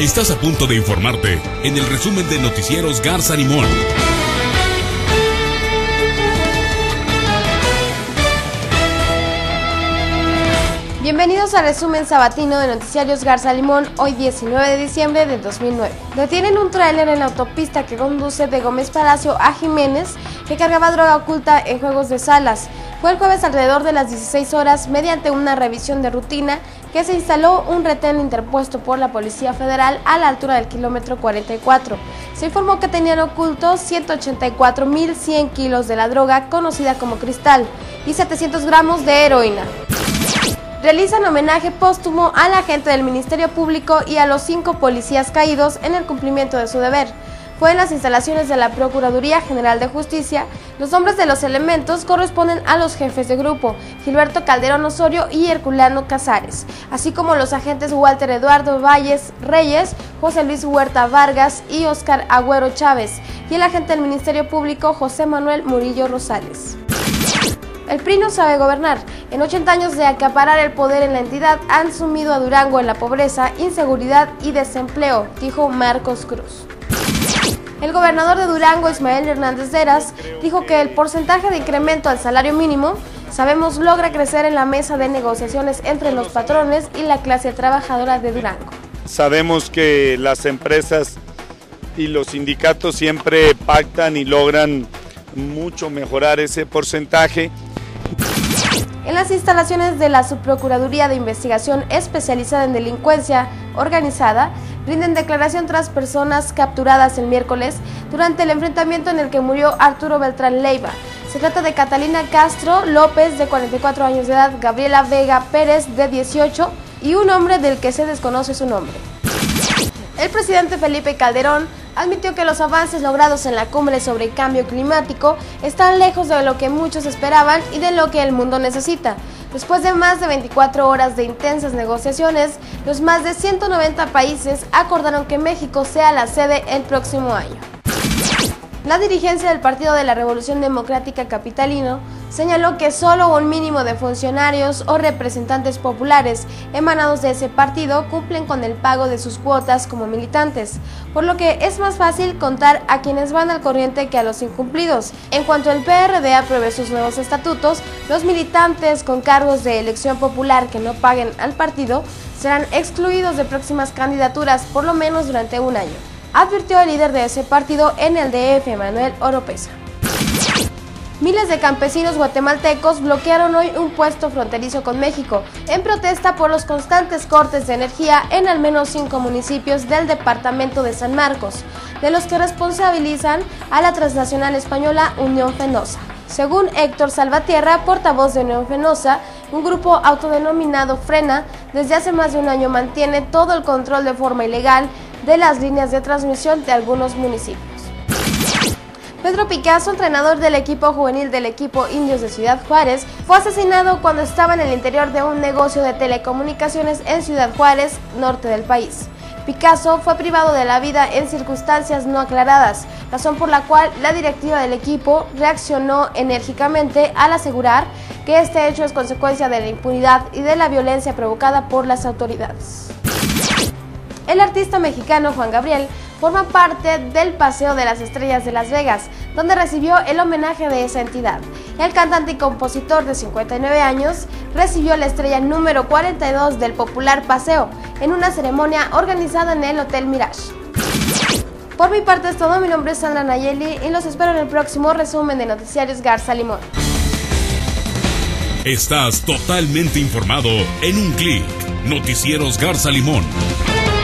Estás a punto de informarte en el resumen de Noticieros Garza Limón. Bienvenidos al resumen sabatino de Noticiarios Garza Limón, hoy 19 de diciembre de 2009. Detienen un tráiler en la autopista que conduce de Gómez Palacio a Jiménez que cargaba droga oculta en juegos de salas. Fue el jueves alrededor de las 16 horas, mediante una revisión de rutina, que se instaló un retén interpuesto por la Policía Federal a la altura del kilómetro 44. Se informó que tenían ocultos 184.100 kilos de la droga conocida como cristal y 700 gramos de heroína. Realizan homenaje póstumo al agente del Ministerio Público y a los 5 policías caídos en el cumplimiento de su deber. Fue en las instalaciones de la Procuraduría General de Justicia. Los nombres de los elementos corresponden a los jefes de grupo, Gilberto Calderón Osorio y Herculano Casares, así como los agentes Walter Eduardo Valles Reyes, José Luis Huerta Vargas y Óscar Agüero Chávez, y el agente del Ministerio Público José Manuel Murillo Rosales. El PRI no sabe gobernar. En 80 años de acaparar el poder en la entidad, han sumido a Durango en la pobreza, inseguridad y desempleo, dijo Marcos Cruz. El gobernador de Durango, Ismael Hernández Deras, dijo que el porcentaje de incremento al salario mínimo, sabemos, logra crecer en la mesa de negociaciones entre los patrones y la clase trabajadora de Durango. Sabemos que las empresas y los sindicatos siempre pactan y logran mucho mejorar ese porcentaje. En las instalaciones de la Subprocuraduría de Investigación Especializada en Delincuencia Organizada, rinden declaración tras personas capturadas el miércoles durante el enfrentamiento en el que murió Arturo Beltrán Leiva. Se trata de Catalina Castro López, de 44 años de edad, Gabriela Vega Pérez, de 18, y un hombre del que se desconoce su nombre. El presidente Felipe Calderón admitió que los avances logrados en la cumbre sobre el cambio climático están lejos de lo que muchos esperaban y de lo que el mundo necesita. Después de más de 24 horas de intensas negociaciones, los más de 190 países acordaron que México sea la sede el próximo año. La dirigencia del Partido de la Revolución Democrática Capitalino señaló que solo un mínimo de funcionarios o representantes populares emanados de ese partido cumplen con el pago de sus cuotas como militantes, por lo que es más fácil contar a quienes van al corriente que a los incumplidos. En cuanto el PRD apruebe sus nuevos estatutos, los militantes con cargos de elección popular que no paguen al partido serán excluidos de próximas candidaturas por lo menos durante un año, advirtió el líder de ese partido en el DF, Manuel Oropesa. Miles de campesinos guatemaltecos bloquearon hoy un puesto fronterizo con México en protesta por los constantes cortes de energía en al menos 5 municipios del departamento de San Marcos, de los que responsabilizan a la transnacional española Unión Fenosa. Según Héctor Salvatierra, portavoz de Unión Fenosa, un grupo autodenominado Frena, desde hace más de un año mantiene todo el control de forma ilegal de las líneas de transmisión de algunos municipios. Pedro Picasso, entrenador del equipo juvenil del equipo Indios de Ciudad Juárez, fue asesinado cuando estaba en el interior de un negocio de telecomunicaciones en Ciudad Juárez, norte del país. Picasso fue privado de la vida en circunstancias no aclaradas, razón por la cual la directiva del equipo reaccionó enérgicamente al asegurar que este hecho es consecuencia de la impunidad y de la violencia provocada por las autoridades. El artista mexicano Juan Gabriel forma parte del Paseo de las Estrellas de Las Vegas, donde recibió el homenaje de esa entidad. El cantante y compositor de 59 años recibió la estrella número 42 del popular paseo en una ceremonia organizada en el Hotel Mirage. Por mi parte es todo, mi nombre es Sandra Nayeli y los espero en el próximo resumen de Noticiarios Garza Limón. Estás totalmente informado en un clic. Noticieros Garza Limón.